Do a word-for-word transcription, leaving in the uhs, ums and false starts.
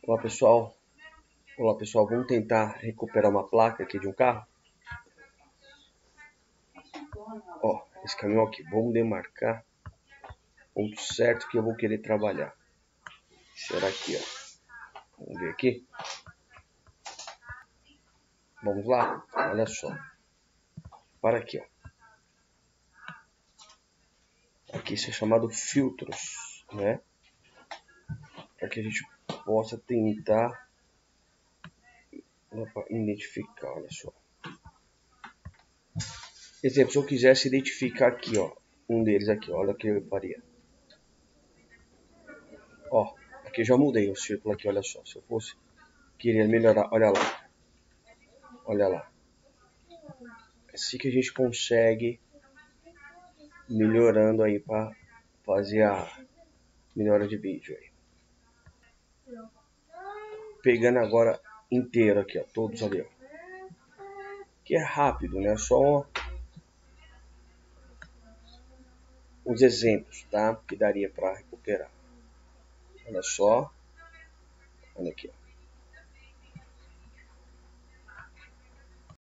Olá pessoal, olá pessoal, vamos tentar recuperar uma placa aqui de um carro. Ó, esse caminhão aqui, vamos demarcar ponto certo que eu vou querer trabalhar. Será aqui, ó. Vamos ver aqui. Vamos lá, olha só. Para aqui, ó. Aqui isso é chamado filtros, né? Para que a gente possa tentar identificar, olha só. Exemplo, se eu quisesse identificar aqui, ó, um deles aqui, olha o que eu faria. Ó, aqui eu já mudei o círculo aqui, olha só. Se eu fosse querer melhorar, olha lá. Olha lá. É assim que a gente consegue melhorando aí para fazer a melhora de vídeo aí. Pegando agora inteiro aqui, ó, todos ali, ó. Que é rápido, né? Só os exemplos, tá? Que daria para recuperar. Olha só. Olha aqui, ó.